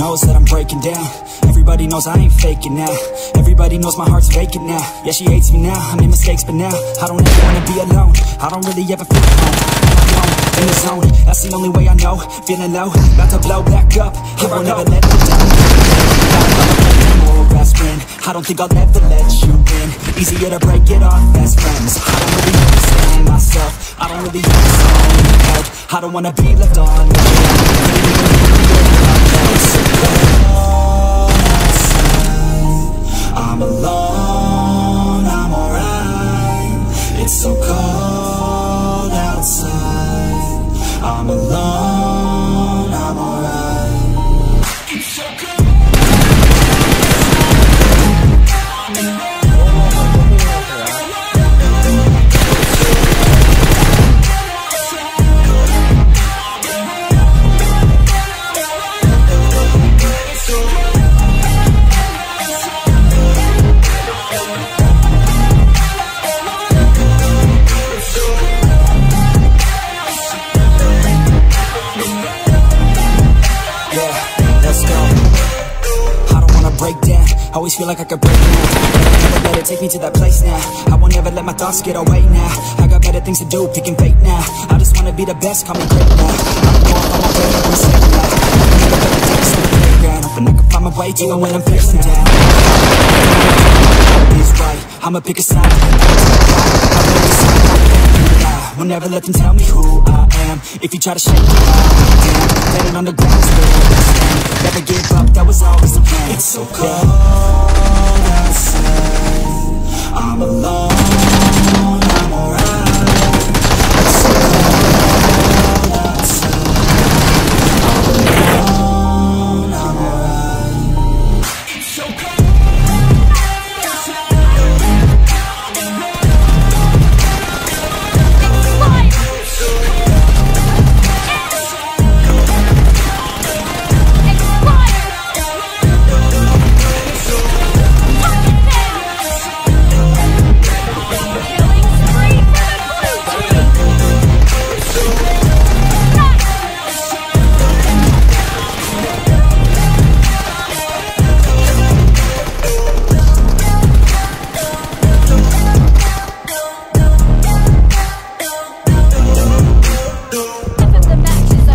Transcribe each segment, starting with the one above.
knows that I'm breaking down. Everybody knows I ain't faking now. Everybody knows my heart's vacant now. Yeah, she hates me now, I made mistakes but now I don't ever wanna be alone. I don't really ever feel alone. I'm alone, in the zone, that's the only way I know. Feeling low, about to blow back up. I won't ever let you down. Best friend, I don't think I'll ever let you in. Easier to break it off best friends. I don't really understand myself, I don't really understand help. I don't wanna be left on the I'm alone, I'm alright. It's so cold outside. I'm alone, I'm alright. It's so cold. Always feel like I could break now. Never let it take me to that place now. I won't ever let my thoughts get away now. I got better things to do, picking fate now. I just wanna be the best, call me great now. I don't know if I'm okay with myself now. I never better takes on the playground, hoping I can find my way even when I'm facing down. Is right, I'ma pick a side. Will never let them tell me who I am. If you try to shake me, damn, let it on the ground is where I stand. Never give up, that was always the plan. It's so cold outside. I'm alone, I'm alright. It's so cold outside. I'm alone, I'm alright. It's so cold.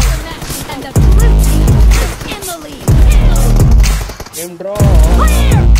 Game draw.